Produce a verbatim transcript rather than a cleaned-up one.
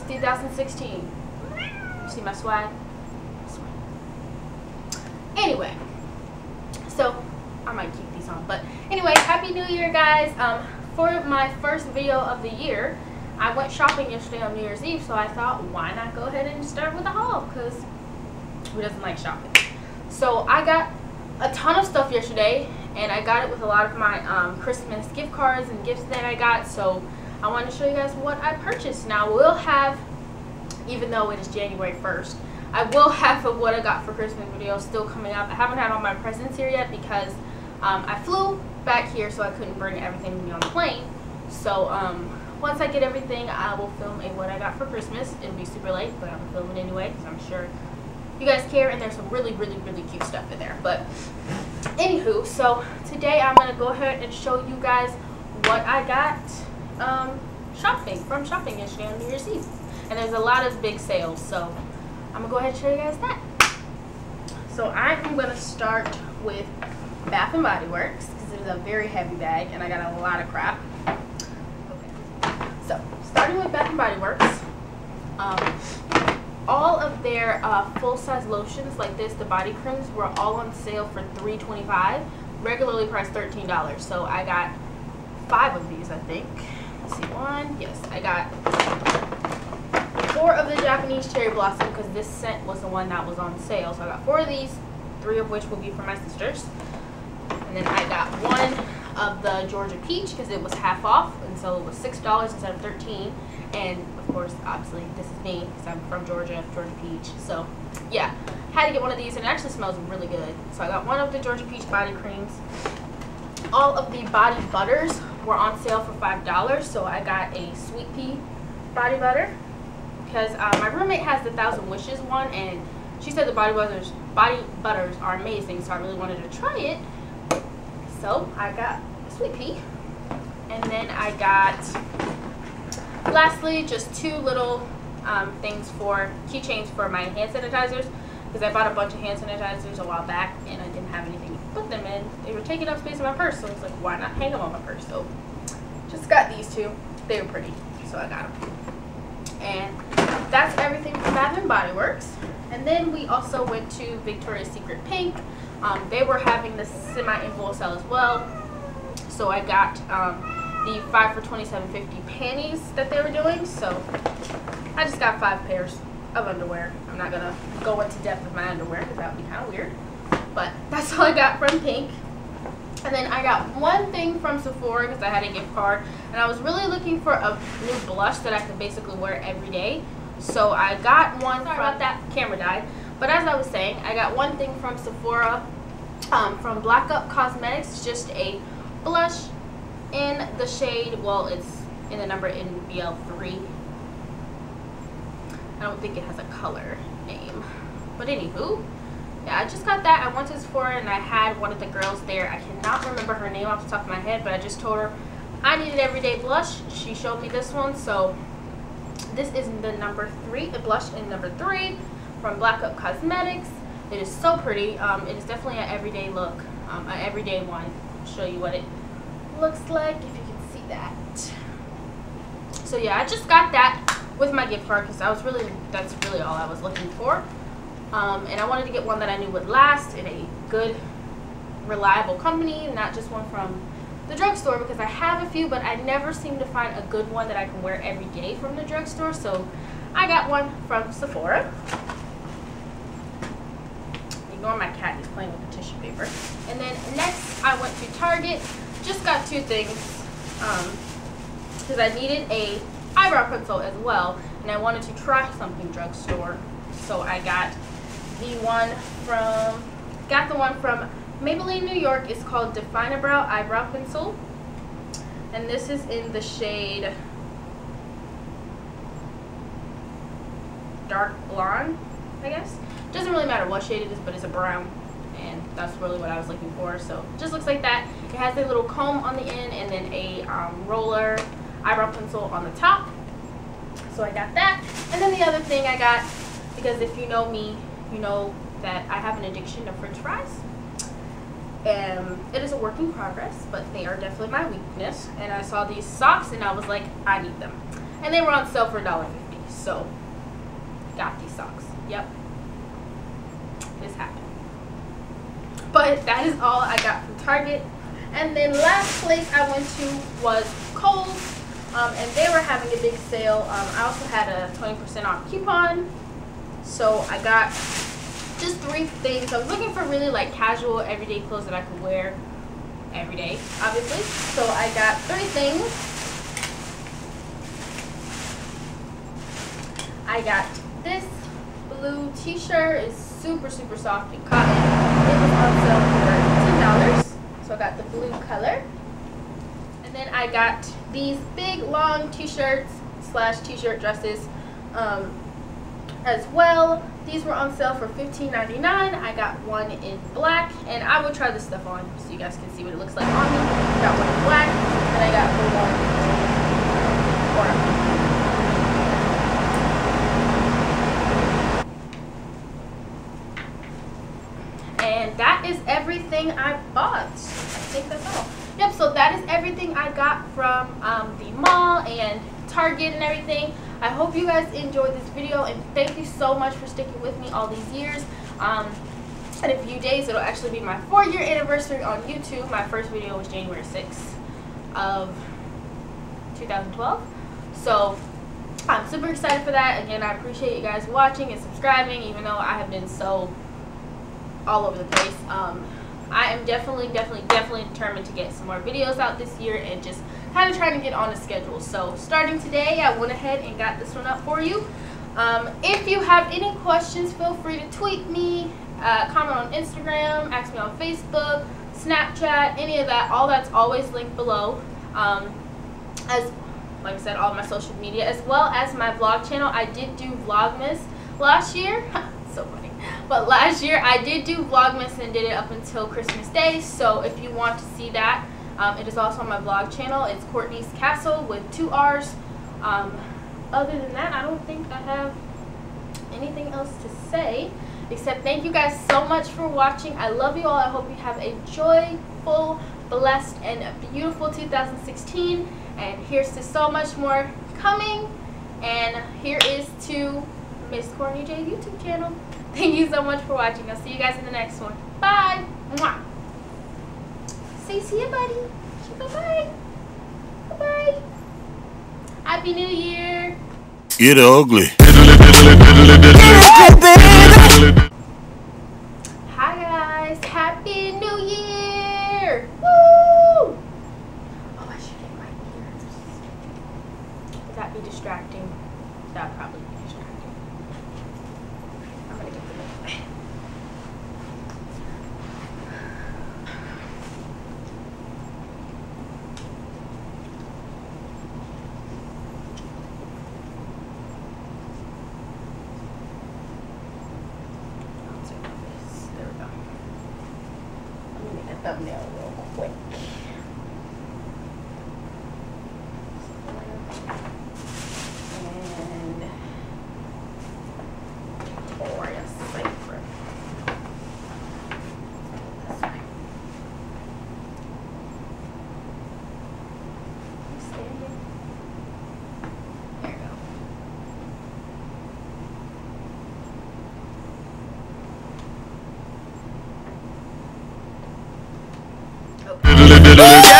two thousand sixteen. You see my swag? Anyway, so I might keep these on, but anyway, Happy New Year, guys. Um, for my first video of the year, I went shopping yesterday on New Year's Eve, so I thought, why not go ahead and start with a haul, because who doesn't like shopping? So I got a ton of stuff yesterday, and I got it with a lot of my um, Christmas gift cards and gifts that I got, so I want to show you guys what I purchased. Now, we'll have, even though it is January first, I will have a what I got for Christmas video still coming up. I haven't had all my presents here yet because um, I flew back here, so I couldn't bring everything with me on the plane. So um, once I get everything, I will film a what I got for Christmas. It'll be super late, but I'm filming anyway because I'm sure you guys care, and there's some really, really, really cute stuff in there. But anywho, so today I'm going to go ahead and show you guys what I got um, shopping, from shopping yesterday on New Year's Eve. And there's a lot of big sales, so I'm going to go ahead and show you guys that. So I am going to start with Bath and Body Works, because it is a very heavy bag, and I got a lot of crap. Okay. So, starting with Bath and Body Works, um, all of their uh, full-size lotions like this, the body creams, were all on sale for three twenty-five, regularly priced thirteen dollars. So I got five of these, I think. Let's see, one, yes, I got four of the Japanese Cherry Blossom, because this scent was the one that was on sale. So I got four of these, three of which will be for my sisters. And then I got one of the Georgia Peach, because it was half off, and so it was six dollars instead of thirteen dollars. And of course, obviously, this is me, because I'm from Georgia, Georgia Peach. So yeah, had to get one of these, and it actually smells really good. So I got one of the Georgia Peach body creams. All of the body butters were on sale for five dollars. So I got a Sweet Pea body butter, because uh, my roommate has the Thousand Wishes one, and she said the body butters body butters are amazing, so I really wanted to try it. So I got Sweet Pea, and then I got, lastly, just two little um, things for keychains for my hand sanitizers, because I bought a bunch of hand sanitizers a while back, and I didn't have anything to put them in. They were taking up space in my purse, so I was like, why not hang them on my purse? So just got these two. They were pretty, so I got them. And that's everything from Bath and Body Works. And then we also went to Victoria's Secret Pink. Um, they were having the semi-in-full sale as well. So I got um, the five for twenty-seven fifty panties that they were doing. So I just got five pairs of underwear. I'm not going to go into depth with my underwear because that would be kind of weird. But that's all I got from Pink. And then I got one thing from Sephora because I had a gift card, and I was really looking for a new blush that I could basically wear every day. So I got one. Sorry about that, camera died. But as I was saying, I got one thing from Sephora, um, from Black Up Cosmetics, just a blush in the shade, well, it's in the number in B L three. I don't think it has a color name. But anywho, yeah, I just got that. I went to Sephora and I had one of the girls there. I cannot remember her name off the top of my head, but I just told her I needed everyday blush. She showed me this one, so this is the number three, the blush in number three from Black Up Cosmetics. It is so pretty. Um, it is definitely an everyday look, um, an everyday one. I'll show you what it looks like if you can see that. So yeah, I just got that with my gift card because I was really, that's really all I was looking for. Um, and I wanted to get one that I knew would last in a good, reliable company, not just one from the drugstore, because I have a few, but I never seem to find a good one that I can wear every day from the drugstore. So I got one from Sephora. Ignore my cat, he's playing with the tissue paper. And then next I went to Target. Just got two things because um, I needed a eyebrow pencil as well, and I wanted to try something drugstore. So I got the one from, got the one from Maybelline, New York. It's called Define-A-Brow Eyebrow Pencil, and this is in the shade Dark Blonde, I guess. Doesn't really matter what shade it is, but it's a brown, and that's really what I was looking for. So it just looks like that. It has a little comb on the end and then a um, roller eyebrow pencil on the top. So I got that. And then the other thing I got, because if you know me, you know that I have an addiction to French fries. Um, it is a work in progress, but they are definitely my weakness. And I saw these socks and I was like, I need them. And they were on sale for a dollar fifty. So got these socks. Yep, this happened. But that is all I got from Target. And then last place I went to was Kohl's, um, and they were having a big sale. Um, I also had a twenty percent off coupon, so I got just three things. I was looking for really like casual, everyday clothes that I could wear every day, obviously. So I got three things. I got this blue t-shirt. It's super, super soft and cotton. It was on sale for ten dollars. So I got the blue color. And then I got these big, long t-shirts slash t-shirt dresses um, as well. These were on sale for fifteen ninety-nine. I got one in black, and I will try this stuff on so you guys can see what it looks like on me. Got one in black, and I got one in orange. And that is everything I bought. I think that's all. Yep, so that is everything I got from um, the mall and Target and everything. I hope you guys enjoyed this video, and thank you so much for sticking with me all these years. Um, in a few days, it'll actually be my four year anniversary on YouTube. My first video was January sixth of two thousand twelve. So I'm super excited for that. Again, I appreciate you guys watching and subscribing, even though I have been so all over the place. Um, I am definitely, definitely, definitely determined to get some more videos out this year and just kind of trying to get on a schedule. So starting today, I went ahead and got this one up for you. Um, if you have any questions, feel free to tweet me, uh, comment on Instagram, ask me on Facebook, Snapchat, any of that. All that's always linked below. Um, as like I said, all my social media, as well as my vlog channel. I did do Vlogmas last year. So funny. But last year I did do Vlogmas and did it up until Christmas Day. So if you want to see that, um, it is also on my vlog channel. It's Courtney's Castle with two R's. Um, other than that, I don't think I have anything else to say, except thank you guys so much for watching. I love you all. I hope you have a joyful, blessed, and beautiful two thousand sixteen. And here's to so much more coming. And here is to Miss Courtney J YouTube channel. Thank you so much for watching. I'll see you guys in the next one. Bye. Mwah. Say see ya, buddy. Bye-bye. Bye-bye. Happy New Year. Get ugly. Hi, guys. Happy New Year. Woo! Oh, I should get my ears. Would that be distracting? That would probably be distracting. I'm going to get them. Thumbnail real quick. And Victoria's Secret. This way. You standing? There you go. Oh.